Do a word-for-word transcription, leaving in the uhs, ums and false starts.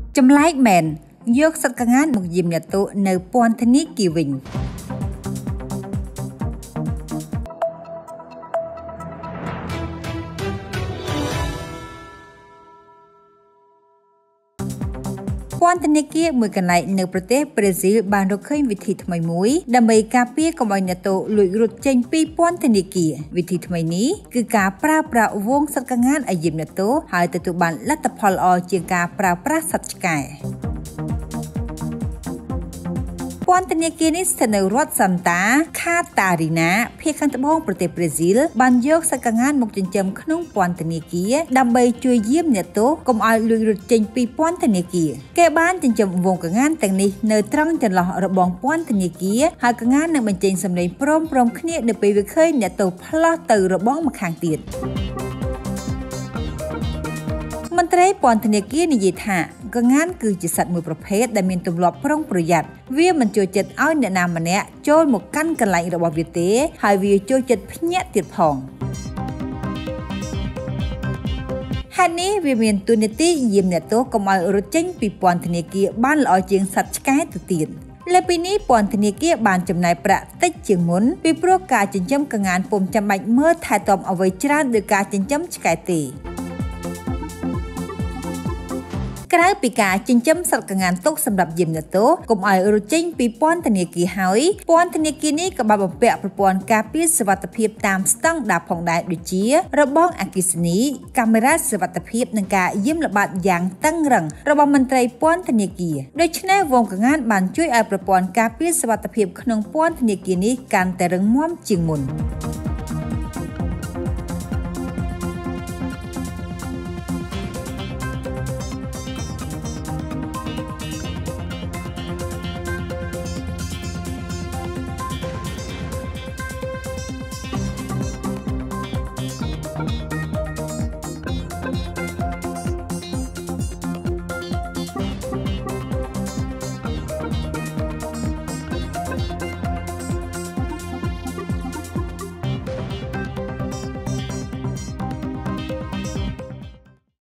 Chấm like men, dốc sắt căng ngán một dìm nhà tổ nơi pon thân ní kỳ vinh. Pon thân ní kia mùi cần lại nơiประเทศ Brazil បានរកឃើញវិធីថ្មីមួយដើម្បីការពារកុំឲ្យអ្នកទោលួចរត់ចេញពីពន្ធនាគារវិធីថ្មីនេះគឺការប្រើប្រាស់វងសត្វកង្ហានឲ្យយាមអ្នកទោហើយទទួលបានលទ្ធផលល្អជាងការប្រើប្រាស់សត្វឆ្កែពន្ធនាគារនេះស្ថិតនៅរដ្ឋ Santa Catarina ភាគខាងត្បូងប្រទេសប្រេស៊ីលបានយកសត្វកង្ហានមកចិញ្ចឹមក្នុងពន្ធនាគារដើម្បីជួយយាមអ្នកទោសកុំឲ្យលួចរត់ចេញពីពន្ធនាគារគេបានចិញ្ចឹមវងកង្ហានទាំងនេះនៅត្រង់ចន្លោះរបងពន្ធនាគារហើយកង្ហាននឹងបញ្ចេញសំឡេងព្រមព្រំគ្នានៅពេលវាឃើញអ្នកទោសផ្លោះទៅរបងម្ខាងទៀតមន្ត្រីពន្ធនាគារនិយាយថាកង្ហានគឺជាសត្វមួយប្រភេទដែលមានទម្លាប់ប្រុងប្រយ័ត្នវាមិនចូលចិត្តឲ្យអ្នកណាម្នាក់ចូលមកកាន់កន្លែងរបស់វាទេហើយវាចូលចិត្តភ្ញាក់ទៀតផងហេតុនេះវាមានទូនាទីយាមអ្នកទោសកុំឲ្យរត់ចេញពីពន្ធនាគារបានល្អជាងសត្វឆ្កែទៅទៀតលើពីនេះពន្ធនាគារបានចំណាយប្រាក់តិចជាងមុនពីព្រោះការចិញ្ចឹមកង្ហានពុំចាំបាច់មើលថែទាំអ្វីច្រើនដោយការចិញ្ចឹមឆ្កែទេក្រៅពីការចិញ្ចឹមសត្វកង្ហានទុកសម្រាប់យាមអ្នកទោសកុំឲ្យរត់ចេញពីពន្ធនាគារហើយពន្ធនាគារនេះក៏បានបំពាក់ប្រព័ន្ធការពារសុវត្ថិភាពតាមស្តង់ដារផងដែរដូចជារបងអគ្គិសនីកាមេរ៉ាសុវត្ថិភាពនិងការយាមល្បាតយ៉ាងតឹងរ៉ឹងរបស់មន្ត្រីពន្ធនាគារដូច្នេះវងកង្ហានបានជួយឲ្យប្រព័ន្ធការពារសុវត្ថិភាពក្នុងពន្ធនាគារនេះកាន់តែរឹងមាំជាងមុន